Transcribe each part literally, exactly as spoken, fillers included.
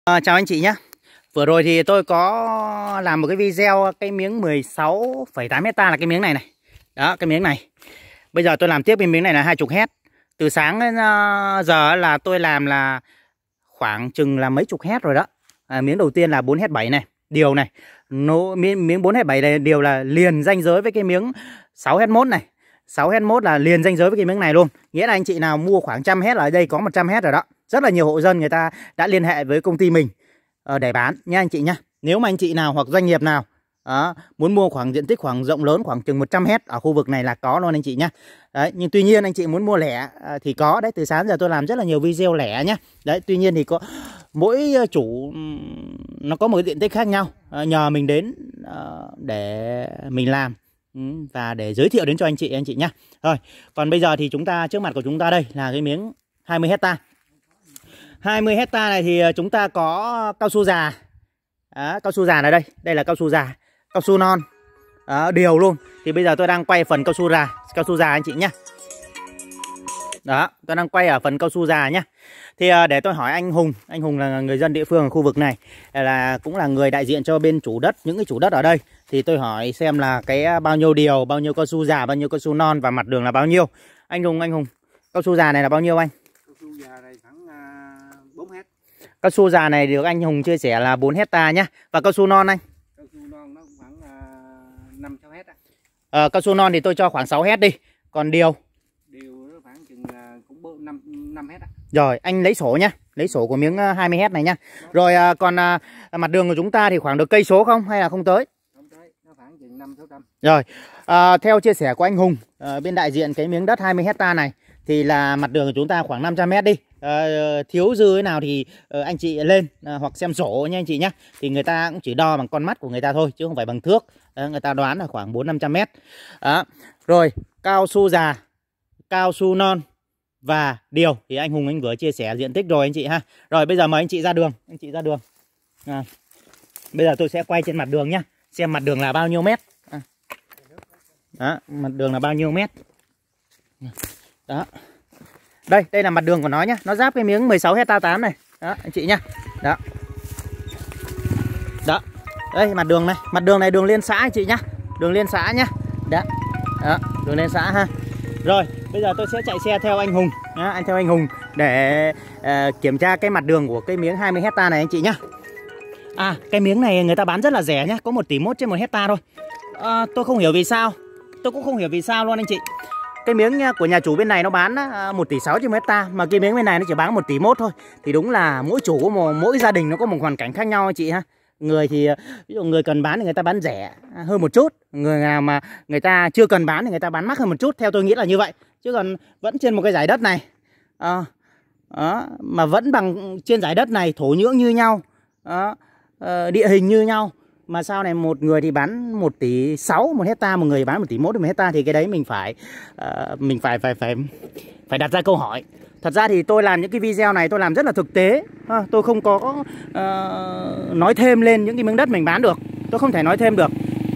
À, chào anh chị nhé. Vừa rồi thì tôi có làm một cái video cái miếng mười sáu phẩy tám hecta là cái miếng này này. Đó, cái miếng này. Bây giờ tôi làm tiếp cái miếng này là hai mươi héc. Từ sáng đến giờ là tôi làm là khoảng chừng là mấy chục héc rồi đó. À, miếng đầu tiên là bốn héc bảy này, điều này. Nó, miếng, miếng bốn héc bảy này điều là liền ranh giới với cái miếng sáu héc mốt này. sáu héc mốt là liền ranh giới với cái miếng này luôn. Nghĩa là anh chị nào mua khoảng trăm héc, ở đây có một trăm héc rồi đó. Rất là nhiều hộ dân người ta đã liên hệ với công ty mình để bán nha anh chị nhá. Nếu mà anh chị nào hoặc doanh nghiệp nào đó, muốn mua khoảng diện tích khoảng rộng lớn khoảng chừng một trăm héc ở khu vực này là có luôn anh chị nhá. Đấy, nhưng tuy nhiên anh chị muốn mua lẻ thì có đấy, từ sáng giờ tôi làm rất là nhiều video lẻ nhá. Đấy, tuy nhiên thì có mỗi chủ nó có một cái diện tích khác nhau, nhờ mình đến để mình làm và để giới thiệu đến cho anh chị anh chị nhá. Rồi, còn bây giờ thì chúng ta trước mặt của chúng ta đây là cái miếng hai mươi hecta. hai mươi hecta này thì chúng ta có cao su già. Đó, cao su già này đây, đây là cao su già, cao su non. Đó, điều luôn. Thì bây giờ tôi đang quay phần cao su già, cao su già anh chị nhá. Đó, tôi đang quay ở phần cao su già nhá. Thì để tôi hỏi anh Hùng, anh Hùng là người dân địa phương ở khu vực này, là cũng là người đại diện cho bên chủ đất, những cái chủ đất ở đây. Thì tôi hỏi xem là cái bao nhiêu điều, bao nhiêu cao su già, bao nhiêu cao su non và mặt đường là bao nhiêu. Anh Hùng, anh Hùng, cao su già này là bao nhiêu anh? Cao su già này khoảng uh, bốn héc. Cao su già này được anh Hùng chia sẻ là bốn hecta nhá. Và cao su non anh? Cao su non nó cũng khoảng uh, năm sáu héc. Ờ, cao su non thì tôi cho khoảng sáu héc đi. Còn điều? Điều nó khoảng chừng uh, cũng năm năm héc. Rồi, anh lấy sổ nhá. Lấy sổ của miếng hai mươi héc này nhá. Rồi uh, còn uh, mặt đường của chúng ta thì khoảng được cây số không hay là không tới? Không tới, nó khoảng chừng năm sáu trăm. Rồi, uh, theo chia sẻ của anh Hùng, uh, bên đại diện cái miếng đất hai mươi hecta này thì là mặt đường của chúng ta khoảng năm trăm mét đi. Uh, thiếu dư thế nào thì uh, anh chị lên uh, hoặc xem sổ nha anh chị nhé. Thì người ta cũng chỉ đo bằng con mắt của người ta thôi chứ không phải bằng thước. uh, Người ta đoán là khoảng bốn năm trăm mét. uh, Rồi, cao su già, cao su non và điều thì anh Hùng anh vừa chia sẻ diện tích rồi anh chị ha. Rồi bây giờ mời anh chị ra đường. Anh chị ra đường. à, Bây giờ tôi sẽ quay trên mặt đường nhá, xem mặt đường là bao nhiêu mét. à. Đó, mặt đường là bao nhiêu mét. Đó. Đây, đây là mặt đường của nó nhá. Nó giáp cái miếng mười sáu hecta tám này. Đó, anh chị nhá. Đó. Đó. Đây mặt đường này, mặt đường này đường liên xã anh chị nhá. Đường liên xã nhá. Đó. Đó, đường liên xã ha. Rồi, bây giờ tôi sẽ chạy xe theo anh Hùng nhá, anh theo anh Hùng để uh, kiểm tra cái mặt đường của cái miếng hai mươi hecta này anh chị nhá. À, cái miếng này người ta bán rất là rẻ nhá, có một tỷ mốt trên một hecta thôi. À, tôi không hiểu vì sao. Tôi cũng không hiểu vì sao luôn anh chị. Cái miếng của nhà chủ bên này nó bán một tỷ sáu trên một hecta, mà cái miếng bên này nó chỉ bán một tỷ mốt thôi. Thì đúng là mỗi chủ, mỗi gia đình nó có một hoàn cảnh khác nhau anh chị ha. Người thì ví dụ người cần bán thì người ta bán rẻ hơn một chút, người nào mà người ta chưa cần bán thì người ta bán mắc hơn một chút. Theo tôi nghĩ là như vậy. Chứ còn vẫn trên một cái giải đất này à, đó, mà vẫn bằng trên giải đất này thổ nhưỡng như nhau đó, à, địa hình như nhau, mà sao này một người thì bán một tỷ sáu một hecta, một người bán một tỷ mốt một hecta, thì cái đấy mình phải uh, mình phải phải phải phải đặt ra câu hỏi. Thật ra thì tôi làm những cái video này tôi làm rất là thực tế, à, tôi không có uh, nói thêm lên những cái miếng đất mình bán được, tôi không thể nói thêm được.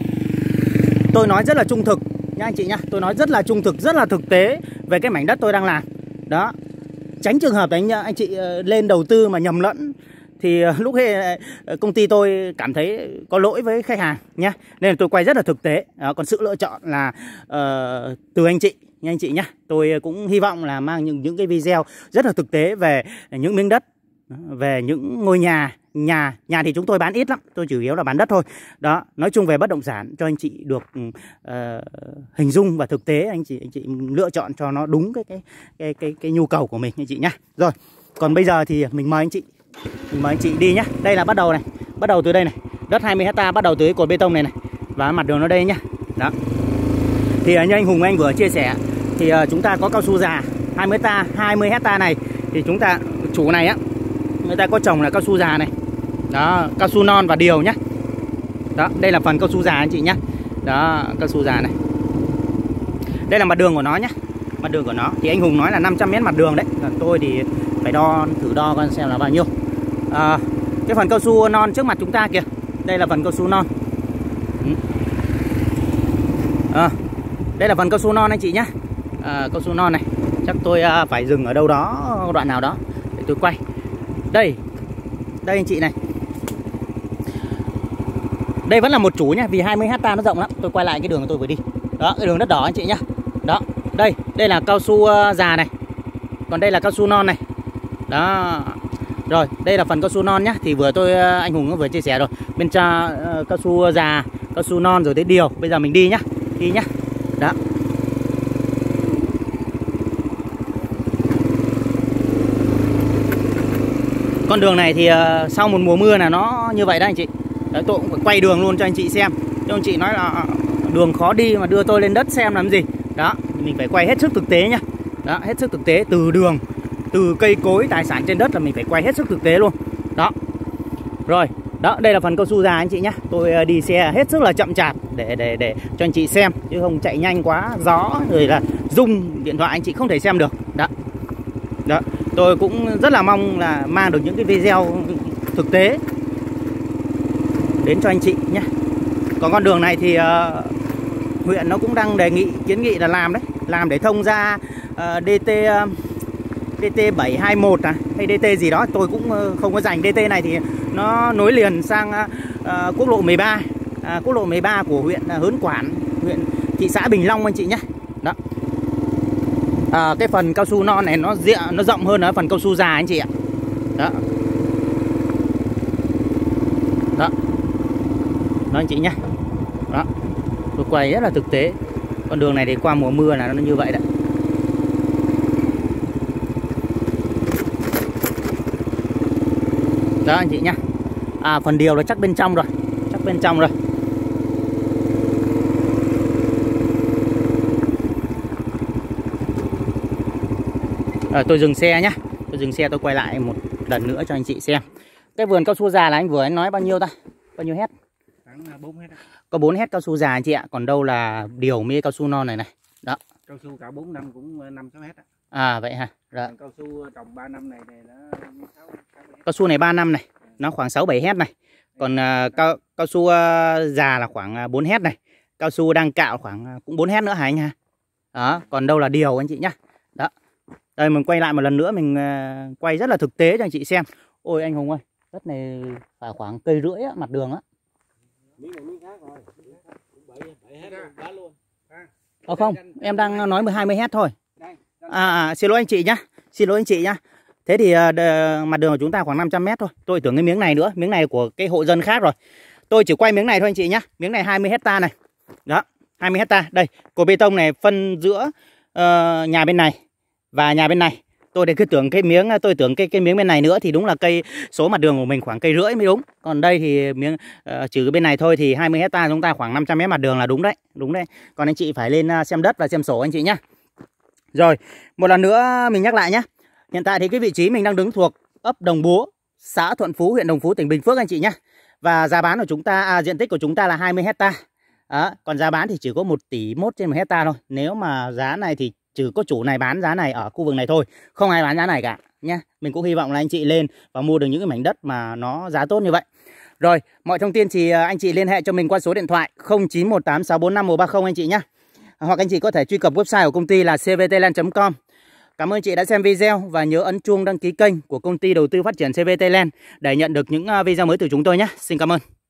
Tôi nói rất là trung thực nha anh chị nhá, tôi nói rất là trung thực, rất là thực tế về cái mảnh đất tôi đang làm. Đó, tránh trường hợp anh anh chị uh, lên đầu tư mà nhầm lẫn thì lúc ấy công ty tôi cảm thấy có lỗi với khách hàng nhé, nên là tôi quay rất là thực tế. Đó, còn sự lựa chọn là uh, từ anh chị nha anh chị nhé. Tôi cũng hy vọng là mang những những cái video rất là thực tế về những miếng đất, về những ngôi nhà. Nhà nhà thì chúng tôi bán ít lắm, tôi chủ yếu là bán đất thôi. Đó, nói chung về bất động sản cho anh chị được uh, hình dung và thực tế, anh chị anh chị lựa chọn cho nó đúng cái cái cái cái, cái nhu cầu của mình anh chị nhé. Rồi, còn bây giờ thì mình mời anh chị Mình mời anh chị đi nhá. Đây là bắt đầu này, bắt đầu từ đây này. Đất hai mươi hecta bắt đầu từ cái cột bê tông này này. Và mặt đường nó đây nhá. Đó. Thì như anh Hùng anh vừa chia sẻ thì uh, chúng ta có cao su già hai mươi hecta, hai mươi hecta này thì chúng ta chủ này á, người ta có trồng là cao su già này. Đó, cao su non và điều nhá. Đó, đây là phần cao su già anh chị nhá. Đó, cao su già này. Đây là mặt đường của nó nhá. Mặt đường của nó thì anh Hùng nói là năm trăm mét mặt đường đấy. Còn tôi thì phải đo, thử đo con xem là bao nhiêu. À, cái phần cao su non trước mặt chúng ta kìa, đây là phần cao su non. À, đây là phần cao su non anh chị nhá. À, cao su non này chắc tôi uh, phải dừng ở đâu đó, đoạn nào đó để tôi quay. Đây, Đây anh chị này. Đây vẫn là một chủ nhá, vì hai mươi hecta nó rộng lắm. Tôi quay lại cái đường của tôi vừa đi. Đó, cái đường đất đỏ anh chị nhá. Đó, đây, đây là cao su già này. Còn đây là cao su non này. Đó. Rồi, đây là phần cao su non nhá. Thì vừa tôi anh Hùng vừa chia sẻ rồi. Bên trong uh, cao su già, cao su non rồi tới điều. Bây giờ mình đi nhá. Đi nhá. Đó. Con đường này thì uh, sau một mùa mưa là nó như vậy đó anh chị. Đấy, tôi cũng phải quay đường luôn cho anh chị xem. Cho anh chị nói là đường khó đi mà đưa tôi lên đất xem làm gì. Đó, mình phải quay hết sức thực tế nhá. Đó, hết sức thực tế từ đường, từ cây cối, tài sản trên đất là mình phải quay hết sức thực tế luôn. Đó. Rồi, đó, đây là phần cao su già anh chị nhá. Tôi đi xe hết sức là chậm chạp để để để cho anh chị xem, chứ không chạy nhanh quá, gió rồi là rung điện thoại anh chị không thể xem được. Đó. Đó, tôi cũng rất là mong là mang được những cái video thực tế đến cho anh chị nhé. Còn con đường này thì uh, huyện nó cũng đang đề nghị, kiến nghị là làm đấy, làm để thông ra uh, đê tê uh, đê tê bảy hai mốt à, hay đê tê gì đó, tôi cũng uh, không có rành. đê tê này thì nó nối liền sang uh, quốc lộ mười ba, uh, quốc lộ mười ba của huyện uh, Hớn Quản, huyện thị xã Bình Long anh chị nhé. Đó. À, cái phần cao su non này nó diện nó rộng hơn ở phần cao su già anh chị ạ. Đó. Đó. Đó anh chị nhé. Đó. Tôi quay rất là thực tế. Con đường này thì qua mùa mưa là nó như vậy đấy. Đó anh chị nhé. À, phần điều là chắc bên trong rồi. Chắc bên trong rồi. À, tôi dừng xe nhá. Tôi dừng xe tôi quay lại một lần nữa cho anh chị xem. Cái vườn cao su già là anh vừa anh nói bao nhiêu ta? Bao nhiêu hecta? bốn hecta. Có bốn hecta cao su già anh chị ạ. Còn đâu là điều mê cao su non này này. Đó. Cao su cả bốn năm cũng năm sáu hecta. À vậy hả? Rồi. Cao su trồng ba năm này này nó sáu, sáu cao su này ba năm này, nó khoảng sáu bảy hecta này. Còn uh, cao cao su uh, già là khoảng bốn hecta này. Cao su đang cạo khoảng uh, cũng bốn hecta nữa hả anh ha? Đó, còn đâu là điều anh chị nhá. Đó. Đây mình quay lại một lần nữa, mình uh, quay rất là thực tế cho anh chị xem. Ôi anh Hùng ơi, đất này phải khoảng cây rưỡi á, mặt đường á. Ờ không, em đang nói mười hai mươi hecta thôi. À, à xin lỗi anh chị nhá. Xin lỗi anh chị nhá. Thế thì uh, mặt đường của chúng ta khoảng năm trăm mét thôi. Tôi tưởng cái miếng này nữa, miếng này của cái hộ dân khác rồi. Tôi chỉ quay miếng này thôi anh chị nhá. Miếng này hai mươi hecta này. Đó, hai mươi hecta. Đây, cột bê tông này phân giữa uh, nhà bên này và nhà bên này. Tôi để cứ tưởng cái miếng tôi tưởng cái cái miếng bên này nữa thì đúng là cây số mặt đường của mình khoảng cây rưỡi mới đúng. Còn đây thì miếng uh, trừ bên này thôi thì hai mươi hecta chúng ta khoảng năm trăm mét mặt đường là đúng đấy, đúng đấy. Còn anh chị phải lên uh, xem đất và xem sổ anh chị nhá. Rồi, một lần nữa mình nhắc lại nhé. Hiện tại thì cái vị trí mình đang đứng thuộc ấp Đồng Búa, xã Thuận Phú, huyện Đồng Phú, tỉnh Bình Phước anh chị nhé. Và giá bán của chúng ta, à, diện tích của chúng ta là hai mươi hecta. Đó, còn giá bán thì chỉ có một tỷ mốt trên một hecta thôi. Nếu mà giá này thì chỉ có chủ này bán giá này ở khu vực này thôi, không ai bán giá này cả nhé. Mình cũng hy vọng là anh chị lên và mua được những cái mảnh đất mà nó giá tốt như vậy. Rồi, mọi thông tin thì anh chị liên hệ cho mình qua số điện thoại không chín một tám sáu bốn năm một ba không anh chị nhé. Hoặc anh chị có thể truy cập website của công ty là c v t land chấm com. Cảm ơn chị đã xem video và nhớ ấn chuông đăng ký kênh của công ty đầu tư phát triển xê vê tê Land để nhận được những video mới từ chúng tôi nhé. Xin cảm ơn.